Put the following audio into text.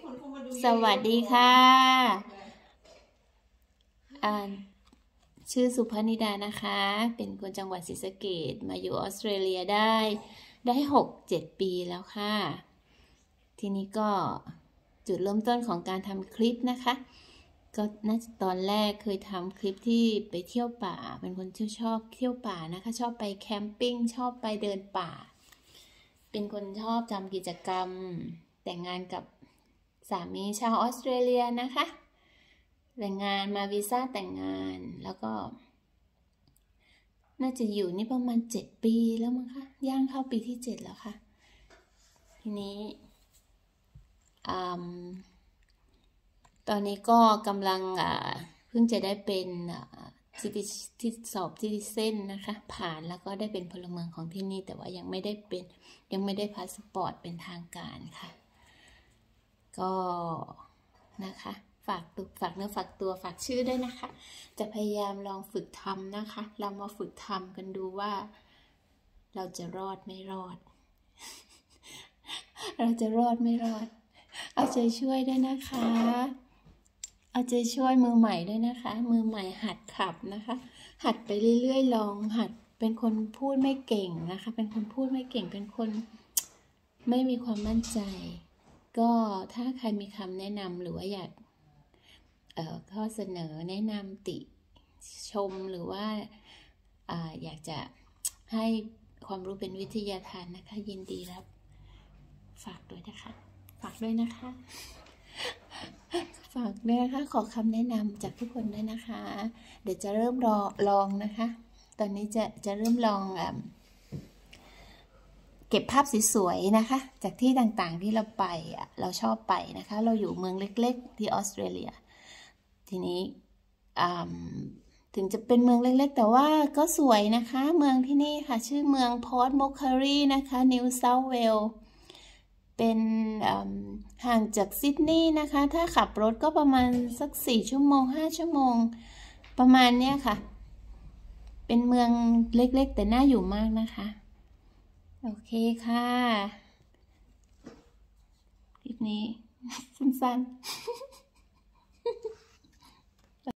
สวัสดีค่ะชื่อสุพนิดานะคะเป็นคนจังหวัดศรีสะเกษมาอยู่ออสเตรเลียได้6-7 ปีแล้วค่ะทีนี้ก็จุดเริ่มต้นของการทำคลิปนะคะก็น่าจะตอนแรกเคยทำคลิปที่ไปเที่ยวป่าเป็นคนที่ชอบเที่ยวป่านะคะชอบไปแคมปิ้งชอบไปเดินป่าเป็นคนชอบทำกิจกรรมแต่งงานกับสามีชาวออสเตรเลียนะคะแต่งงานมาวีซ่าแต่งงานแล้วก็น่าจะอยู่นี่ประมาณ7 ปีแล้วมั้งคะย่างเข้าปีที่7แล้วค่ะทีนี้ตอนนี้ก็กำลังเพิ่งจะได้เป็นที่สอบซิติเซนนะคะผ่านแล้วก็ได้เป็นพลเมืองของที่นี่แต่ว่ายังไม่ได้พาสปอร์ตเป็นทางการค่ะก็นะคะฝากเนื้อฝากตัวฝากชื่อด้วยนะคะจะพยายามลองฝึกทำนะคะเรามาฝึกทำกันดูว่าเราจะรอดไม่รอด เราจะรอดไม่รอดเอาใจช่วยด้วยนะคะเอาใจช่วยมือใหม่ด้วยนะคะมือใหม่หัดขับนะคะหัดไปเรื่อยๆลองหัดเป็นคนพูดไม่เก่งนะคะเป็นคนพูดไม่เก่งเป็นคนไม่มีความมั่นใจก็ถ้าใครมีคำแนะนำหรือว่าอยากข้อเสนอแนะนำติชมหรือว่าอยากจะให้ความรู้เป็นวิทยาทานนะคะยินดีรับฝากด้วยนะคะฝากด้วยนะคะขอคำแนะนำจากทุกคนด้วยนะคะเดี๋ยวจะเริ่มลองนะคะตอนนี้จะเริ่มลองเก็บภาพสวยๆนะคะจากที่ต่างๆที่เราชอบไปนะคะเราอยู่เมืองเล็กๆที่ออสเตรเลียทีนี้ถึงจะเป็นเมืองเล็กๆแต่ว่าก็สวยนะคะเมืองที่นี่ค่ะชื่อเมืองพอร์ตโมคารีนะคะนิวเซาท์เวลส์เป็นห่างจากซิดนีย์นะคะถ้าขับรถก็ประมาณสัก4 ชั่วโมง5 ชั่วโมงประมาณเนี้ยค่ะเป็นเมืองเล็กๆแต่น่าอยู่มากนะคะโอเคค่ะคลิปนี้สั้นๆ